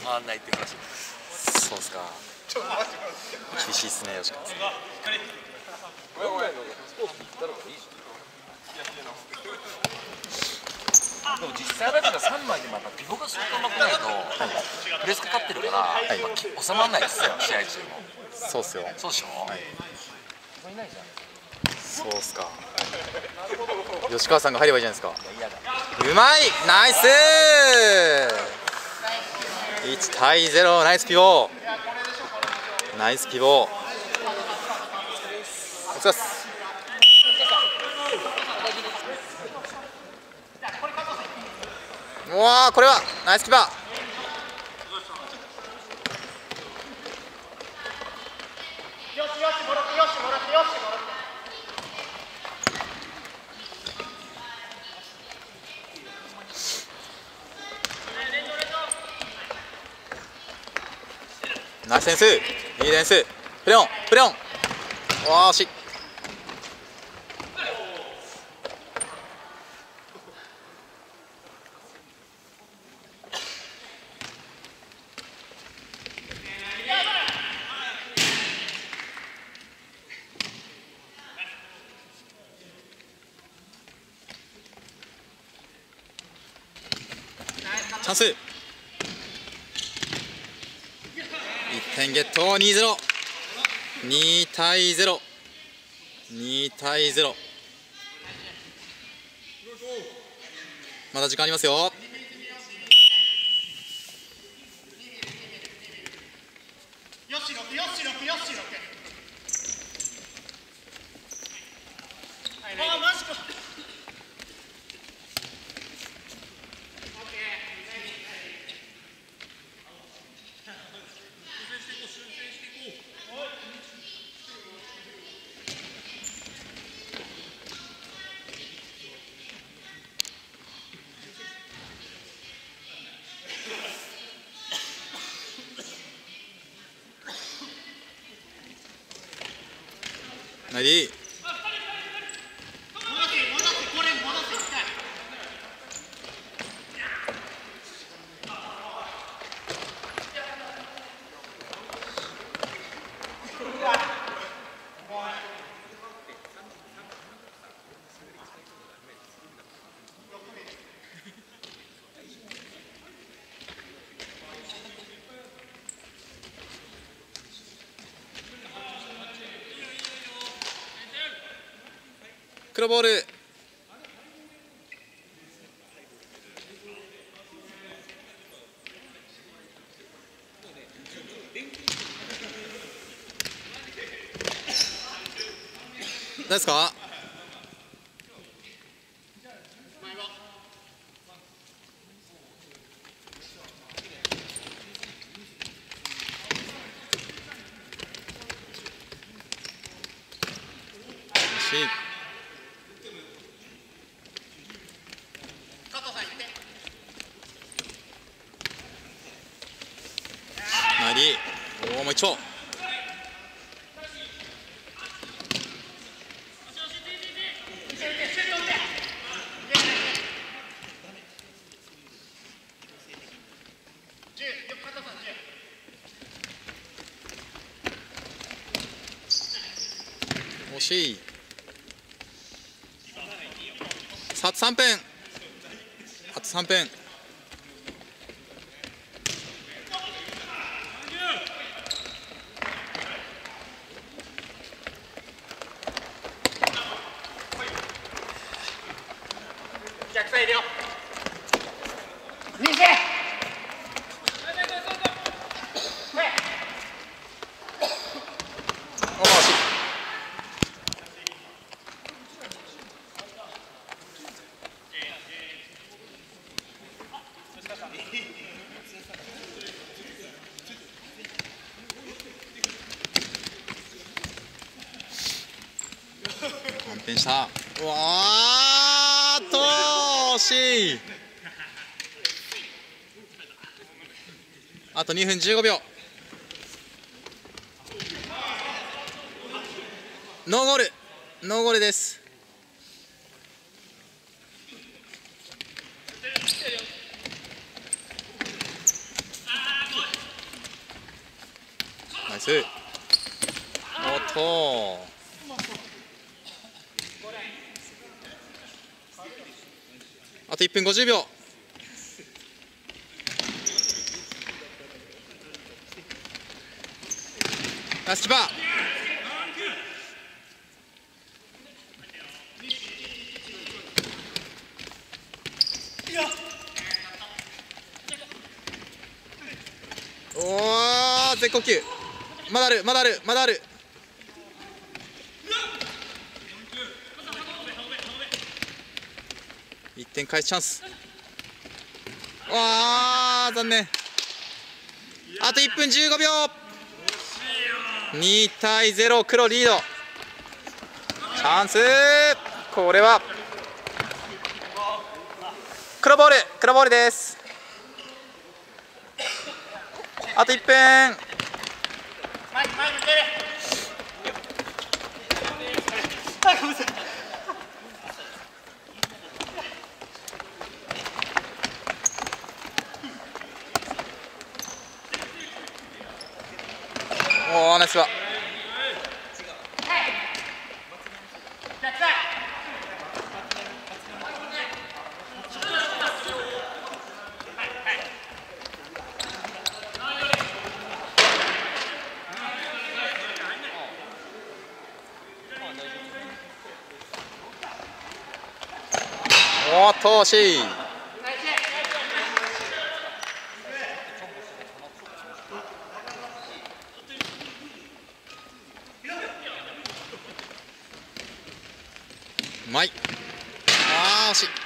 回んないっていう話。 そうですか。厳しいですね、吉川さん。 でも実際だから3枚でまたピボが相当うまくないと、プレスかかってるから、収まらないですよ、試合中も。 そうっすよ。 そうでしょ。 はい。 いないじゃん。 そうっすか。吉川さんが入ればいいじゃないですか。うまい、ナイスー。1対0、ナイスピボー。ナイスピボー。お疲れっす。うわー、これはナイスキーパー。ナイスセンス、いいディフェンス。プレオン、プレオン。わー、惜しい。チャンス。1点ゲット。2-0、2対0、2対0。まだ時間ありますよ。ナイディ。黒ボール。何ですか。ナイディ。おお、もう一丁。惜しい。さあ3分。あと3分。 逆サイドよ。 反転した。わーっと惜しい。あと2分15秒。ノーゴール、ノーゴールです。 ス。おっとあと1分50秒。ナイスキーパー。おお絶好球。まだあるまだあるまだある。1点返すチャンス。わあ残念。あと1分15秒。2対0黒リード。チャンス。これは黒ボールです。あと1分。おおナイスは。おっと惜しい。うまい。あー惜しい。